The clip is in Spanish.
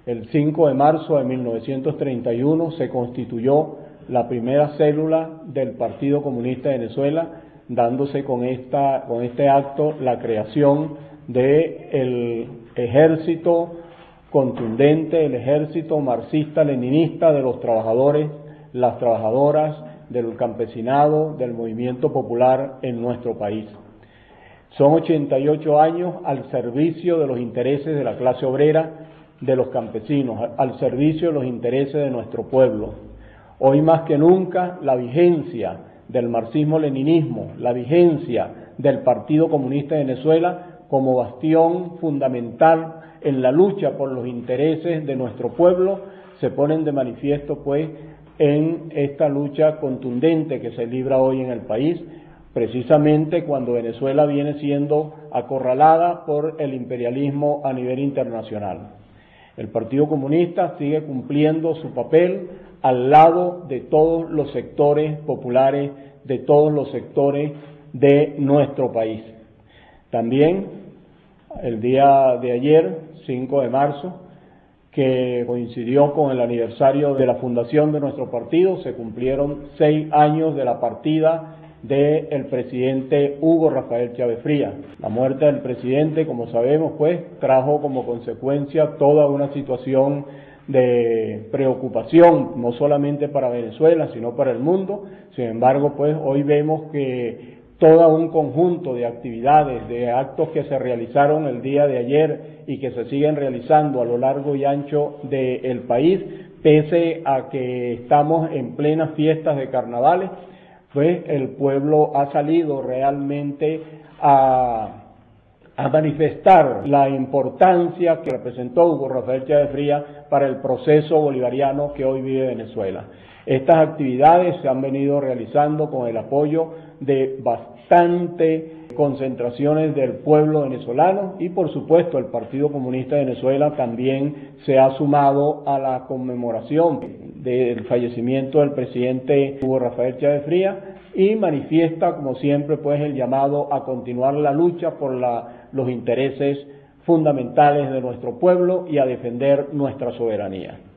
El 5 de marzo de 1931 se constituyó la primera célula del Partido Comunista de Venezuela, dándose con este acto la creación del ejército contundente, el ejército marxista-leninista de los trabajadores, las trabajadoras, del campesinado, del movimiento popular en nuestro país. Son 88 años al servicio de los intereses de la clase obrera, de los campesinos, al servicio de los intereses de nuestro pueblo. Hoy más que nunca la vigencia del marxismo-leninismo, la vigencia del Partido Comunista de Venezuela como bastión fundamental en la lucha por los intereses de nuestro pueblo se ponen de manifiesto pues en esta lucha contundente que se libra hoy en el país, precisamente cuando Venezuela viene siendo acorralada por el imperialismo a nivel internacional. El Partido Comunista sigue cumpliendo su papel al lado de todos los sectores populares, de todos los sectores de nuestro país. También el día de ayer, 5 de marzo, que coincidió con el aniversario de la fundación de nuestro partido, se cumplieron 6 años de la partida del presidente Hugo Rafael Chávez Frías. La muerte del presidente, como sabemos, pues trajo como consecuencia toda una situación de preocupación, no solamente para Venezuela, sino para el mundo. Sin embargo, pues hoy vemos que todo un conjunto de actividades, de actos que se realizaron el día de ayer y que se siguen realizando a lo largo y ancho del país, pese a que estamos en plenas fiestas de carnavales, pues el pueblo ha salido realmente a manifestar la importancia que representó Hugo Rafael Chávez Frías para el proceso bolivariano que hoy vive Venezuela. Estas actividades se han venido realizando con el apoyo de bastante concentraciones del pueblo venezolano y por supuesto el Partido Comunista de Venezuela también se ha sumado a la conmemoración del fallecimiento del presidente Hugo Rafael Chávez Frías y manifiesta como siempre pues el llamado a continuar la lucha por los intereses fundamentales de nuestro pueblo y a defender nuestra soberanía.